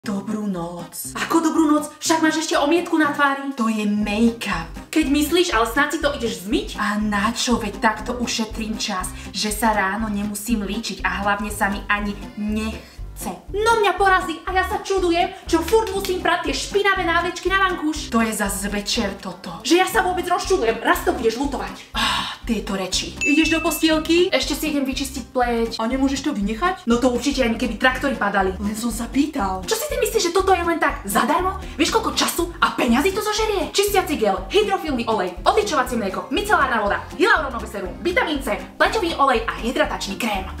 Dobrú noc. Ako dobrú noc? Však máš ešte omietku na tvári. To je make-up. Keď myslíš, ale snad si to ideš zmyť? A na čo? Veď takto ušetrím čas, že sa ráno nemusím líčiť a hlavne sa mi ani nechce. No mňa porazí a ja sa čudujem, čo furt musím prať tie špinavé návlečky na vankúš. To je zas večer toto. Že ja sa vôbec rozčudujem, raz to budeš ľutovať. Tieto reči. Ideš do postielky? Ešte si idem vyčistiť pleť. A nemôžeš to vynechať? No to určite ani keby traktory padali. Len som sa pýtal. Čo si ty myslíš, že toto je len tak zadarmo? Vieš koľko času a peňazí to zožerie? Čistiaci gel, hydrofilný olej, odličovacie mlieko, micelárna voda, hyaluronové serum, vitamín C, pleťový olej a hydratačný krém.